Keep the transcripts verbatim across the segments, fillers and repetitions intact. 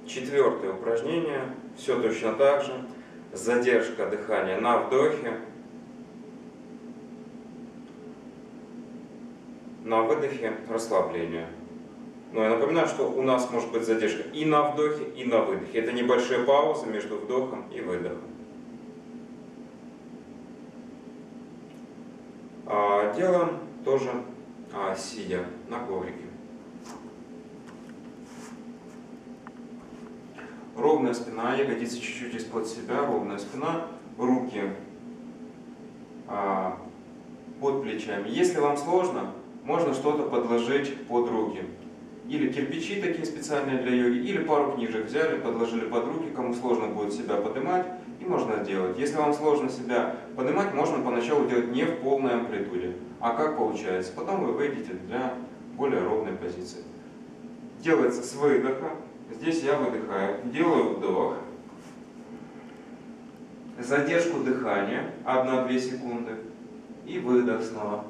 Четвертое упражнение. Все точно так же. Задержка дыхания на вдохе. На выдохе расслабление. Но я напоминаю, что у нас может быть задержка и на вдохе, и на выдохе. Это небольшие паузы между вдохом и выдохом. А делаем тоже а, сидя на коврике. Ровная спина, ягодицы чуть-чуть из-под себя, ровная спина, руки а, под плечами. Если вам сложно, можно что-то подложить под руки. Или кирпичи такие специальные для йоги, или пару книжек взяли, подложили под руки, кому сложно будет себя поднимать, и можно делать. Если вам сложно себя поднимать, можно поначалу делать не в полной амплитуде. А как получается? Потом вы выйдете для более ровной позиции. Делается с выдоха. Здесь я выдыхаю. Делаю вдох. Задержку дыхания одна-две секунды. И выдох снова.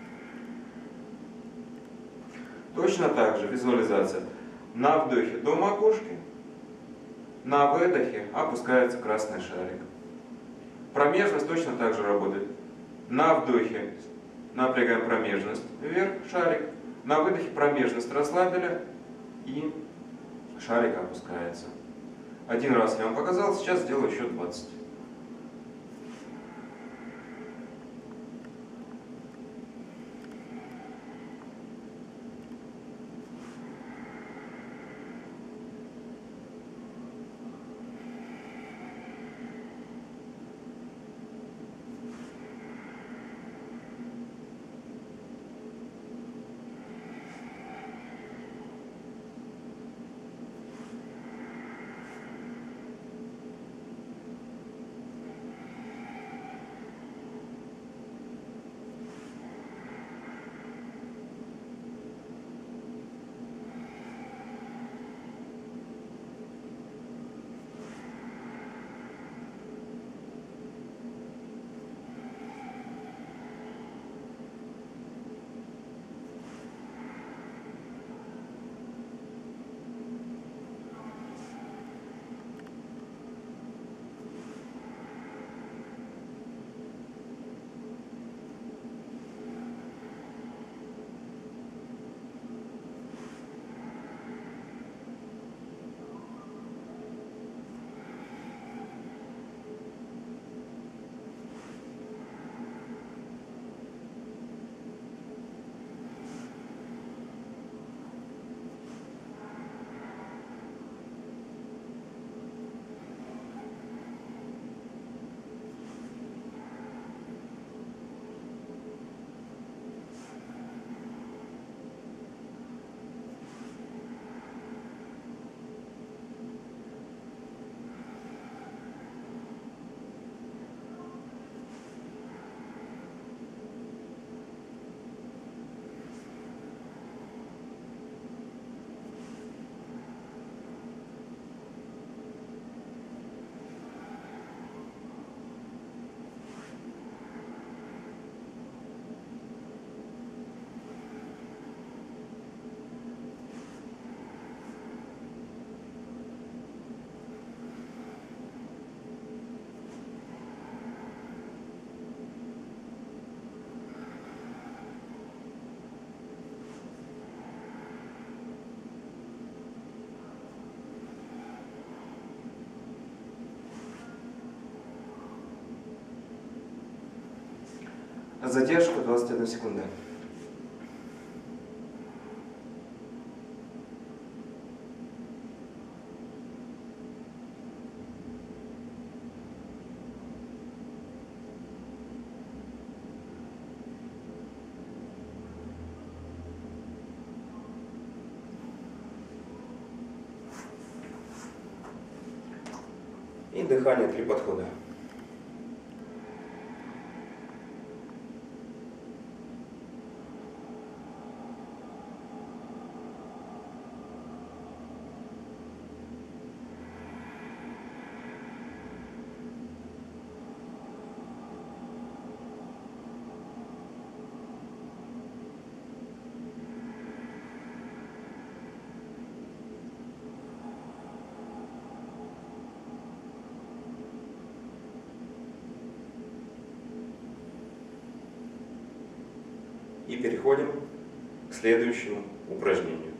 Точно так же визуализация. На вдохе до макушки, на выдохе опускается красный шарик. Промежность точно так же работает. На вдохе напрягаем промежность вверх, шарик. На выдохе промежность расслабили и шарик опускается. Один раз я вам показал, сейчас сделаю еще двадцать. Задержка двадцать одна секунда. И дыхание три подхода. И переходим к следующему упражнению.